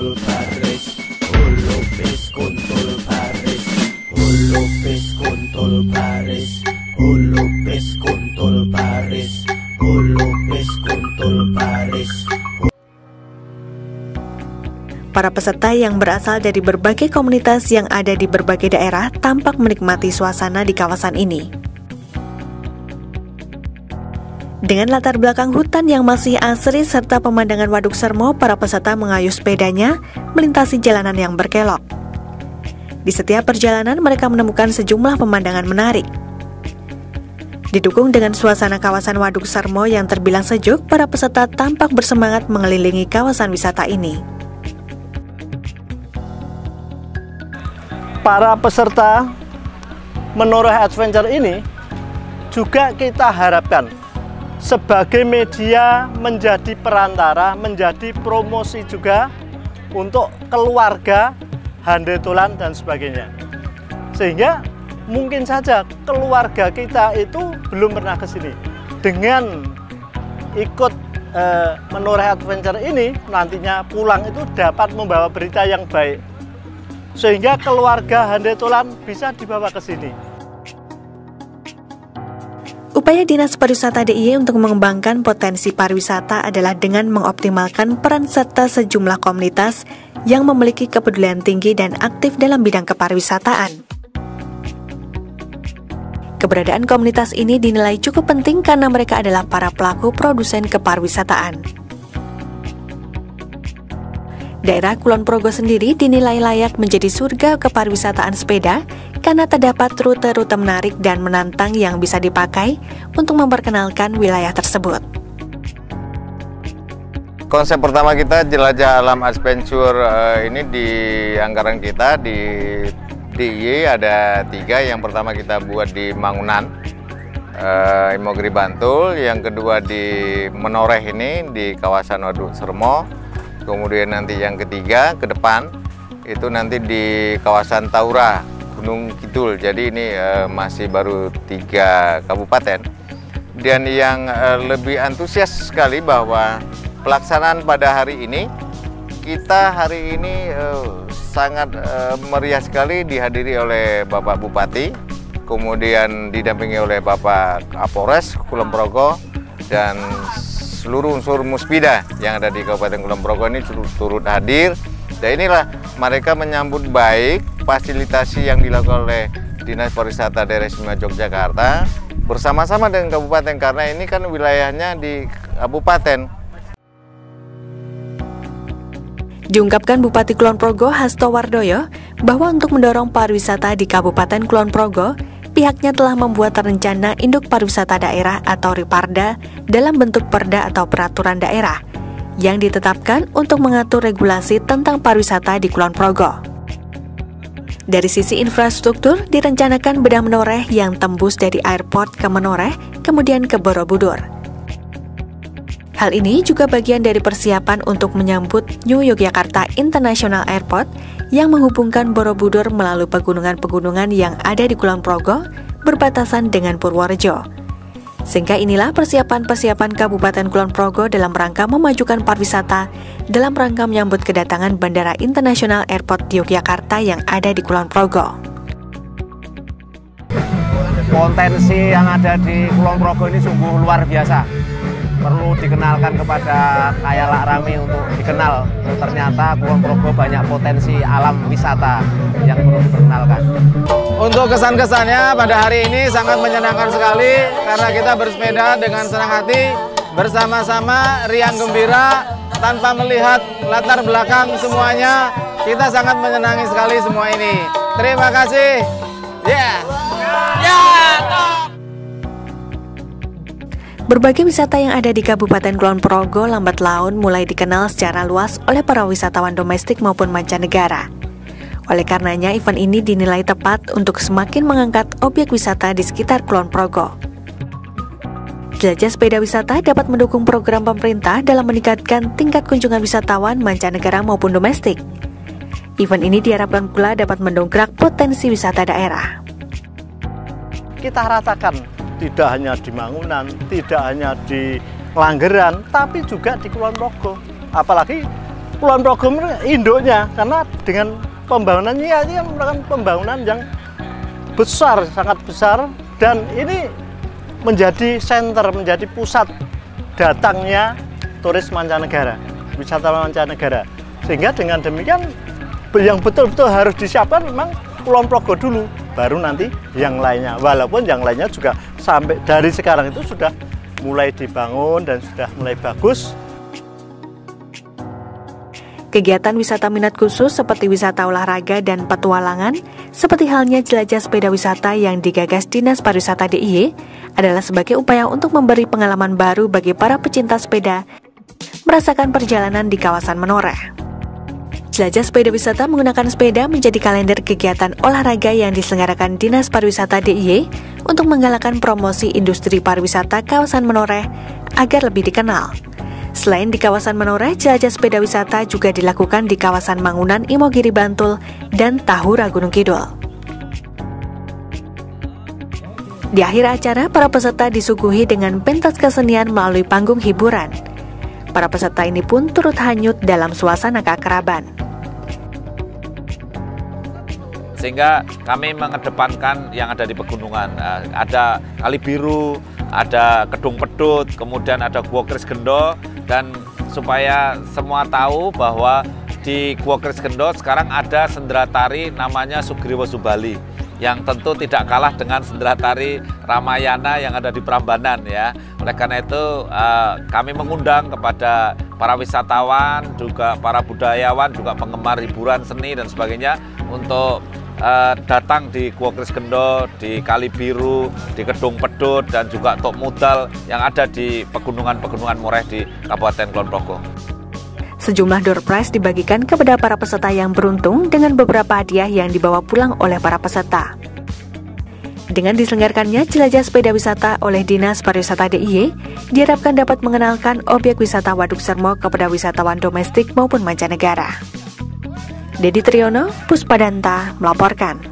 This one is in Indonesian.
Kontol Paris, Lopez Kontol Paris, Lopez Kontol Paris, Lopez Kontol Paris, Lopez Kontol Paris. Para peserta yang berasal dari berbagai komunitas yang ada di berbagai daerah tampak menikmati suasana di kawasan ini. Dengan latar belakang hutan yang masih asri serta pemandangan Waduk Sermo, para peserta mengayuh sepedanya melintasi jalanan yang berkelok. Di setiap perjalanan mereka menemukan sejumlah pemandangan menarik. Didukung dengan suasana kawasan Waduk Sermo yang terbilang sejuk, para peserta tampak bersemangat mengelilingi kawasan wisata ini. Para peserta Menoreh Adventure ini juga kita harapkan sebagai media menjadi perantara, menjadi promosi juga untuk keluarga, handetolan dan sebagainya. Sehingga mungkin saja keluarga kita itu belum pernah ke sini. Dengan ikut Menoreh Adventure ini, nantinya pulang itu dapat membawa berita yang baik. Sehingga keluarga handetolan bisa dibawa ke sini. Upaya Dinas Pariwisata DIY untuk mengembangkan potensi pariwisata adalah dengan mengoptimalkan peran serta sejumlah komunitas yang memiliki kepedulian tinggi dan aktif dalam bidang kepariwisataan. Keberadaan komunitas ini dinilai cukup penting karena mereka adalah para pelaku produsen kepariwisataan. Daerah Kulon Progo sendiri dinilai layak menjadi surga kepariwisataan sepeda karena terdapat rute-rute menarik dan menantang yang bisa dipakai untuk memperkenalkan wilayah tersebut. Konsep pertama kita jelajah alam adventure ini di anggaran kita di DIY ada 3. Yang pertama kita buat di Mangunan, Imogiri Bantul. Yang kedua di Menoreh ini di kawasan Waduk Sermo. Kemudian nanti yang ketiga ke depan itu nanti di kawasan Taura, Gunung Kidul. Jadi ini masih baru 3 kabupaten. Dan yang lebih antusias sekali bahwa pelaksanaan pada hari ini, kita hari ini sangat meriah sekali dihadiri oleh Bapak Bupati, kemudian didampingi oleh Bapak Kapolres Kulon Progo dan seluruh unsur Muspida yang ada di Kabupaten Kulon Progo ini turut hadir. Dan inilah mereka menyambut baik fasilitasi yang dilakukan oleh Dinas Pariwisata Daerah Istimewa Yogyakarta bersama-sama dengan kabupaten, karena ini kan wilayahnya di kabupaten. Diungkapkan Bupati Kulon Progo Hasto Wardoyo bahwa untuk mendorong pariwisata di Kabupaten Kulon Progo, pihaknya telah membuat rencana induk pariwisata daerah atau Riparda dalam bentuk perda atau peraturan daerah yang ditetapkan untuk mengatur regulasi tentang pariwisata di Kulon Progo. Dari sisi infrastruktur, direncanakan bedah Menoreh yang tembus dari airport ke Menoreh, kemudian ke Borobudur. Hal ini juga bagian dari persiapan untuk menyambut New Yogyakarta International Airport yang menghubungkan Borobudur melalui pegunungan-pegunungan yang ada di Kulon Progo berbatasan dengan Purworejo. Sehingga inilah persiapan-persiapan Kabupaten Kulon Progo dalam rangka memajukan pariwisata dalam rangka menyambut kedatangan Bandara Internasional Airport Yogyakarta yang ada di Kulon Progo. Potensi yang ada di Kulon Progo ini sungguh luar biasa. Perlu dikenalkan kepada khayalak rame untuk dikenal. Ternyata Kulon Progo banyak potensi alam wisata yang perlu diperkenalkan. Untuk kesan-kesannya pada hari ini sangat menyenangkan sekali karena kita bersepeda dengan senang hati, bersama-sama riang gembira tanpa melihat latar belakang semuanya. Kita sangat menyenangi sekali semua ini. Terima kasih. Berbagai wisata yang ada di Kabupaten Kulon Progo lambat laun mulai dikenal secara luas oleh para wisatawan domestik maupun mancanegara. Oleh karenanya, event ini dinilai tepat untuk semakin mengangkat objek wisata di sekitar Kulon Progo. Jelajah sepeda wisata dapat mendukung program pemerintah dalam meningkatkan tingkat kunjungan wisatawan mancanegara maupun domestik. Event ini diharapkan pula dapat mendongkrak potensi wisata daerah. Kita ratakan tidak hanya di Mangunan, tidak hanya di Langgeran, tapi juga di Kulon Progo. Apalagi Kulon Progo induknya, karena dengan pembangunannya ini merupakan pembangunan yang besar, sangat besar, dan ini menjadi center, menjadi pusat datangnya turis mancanegara, wisatawan mancanegara. Sehingga dengan demikian yang betul-betul harus disiapkan memang Kulon Progo dulu, baru nanti yang lainnya. Walaupun yang lainnya juga sampai dari sekarang itu sudah mulai dibangun dan sudah mulai bagus. Kegiatan wisata minat khusus seperti wisata olahraga dan petualangan, seperti halnya jelajah sepeda wisata yang digagas Dinas Pariwisata DIY, adalah sebagai upaya untuk memberi pengalaman baru bagi para pecinta sepeda merasakan perjalanan di kawasan Menoreh. Jelajah sepeda wisata menggunakan sepeda menjadi kalender kegiatan olahraga yang diselenggarakan Dinas Pariwisata DIY untuk menggalakkan promosi industri pariwisata kawasan Menoreh agar lebih dikenal. Selain di kawasan Menoreh, jelajah sepeda wisata juga dilakukan di kawasan Mangunan, Imogiri, Bantul, dan Tahura, Gunung Kidul. Di akhir acara, para peserta disuguhi dengan pentas kesenian melalui panggung hiburan. Para peserta ini pun turut hanyut dalam suasana keakraban. Sehingga kami mengedepankan yang ada di pegunungan. Ada Kali Biru, ada Kedung Pedut, kemudian ada Gua Kris Gendo, dan supaya semua tahu bahwa di Gua Kris Gendo sekarang ada sendratari namanya Sugriwo Subali, yang tentu tidak kalah dengan sendratari Ramayana yang ada di Prambanan ya. Oleh karena itu kami mengundang kepada para wisatawan, juga para budayawan, juga penggemar hiburan seni dan sebagainya untuk datang di Gua Kris Gendo, di Kali Biru, di Kedung Pedut, dan juga Tok Mudal yang ada di pegunungan-pegunungan Moreh di Kabupaten Kulon Progo. Sejumlah door prize dibagikan kepada para peserta yang beruntung dengan beberapa hadiah yang dibawa pulang oleh para peserta. Dengan diselenggarakannya jelajah sepeda wisata oleh Dinas Pariwisata DIY, diharapkan dapat mengenalkan objek wisata Waduk Sermo kepada wisatawan domestik maupun mancanegara. Dedi Triyono, Puspadanta melaporkan.